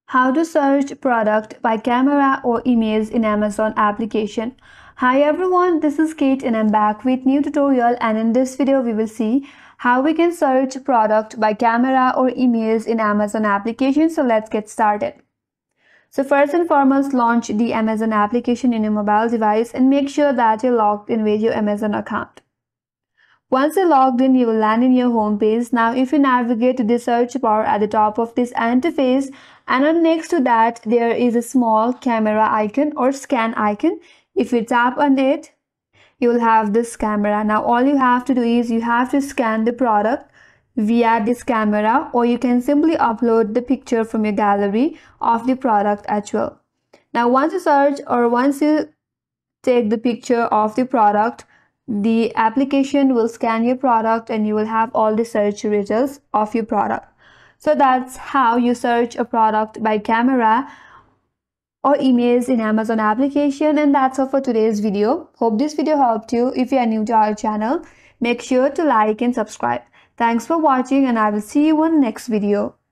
How to search product by camera or image in Amazon application. Hi everyone, this is Kate and I'm back with new tutorial, and in this video we will see how we can search product by camera or image in Amazon application. So let's get started. So first and foremost, launch the Amazon application in your mobile device and make sure that you're logged in with your Amazon account. Once you're logged in, you will land in your home page. Now, if you navigate to the search bar at the top of this interface, and next to that, there is a small camera icon or scan icon. If you tap on it, you will have this camera. Now, all you have to do is you have to scan the product via this camera, or you can simply upload the picture from your gallery of the product as well. Now, once you search or once you take the picture of the product, the application will scan your product and you will have all the search results of your product. So that's how you search a product by camera or image in Amazon application. And that's all for today's video. Hope this video helped you. If you are new to our channel, make sure to like and subscribe. Thanks for watching, and I will see you on the next video.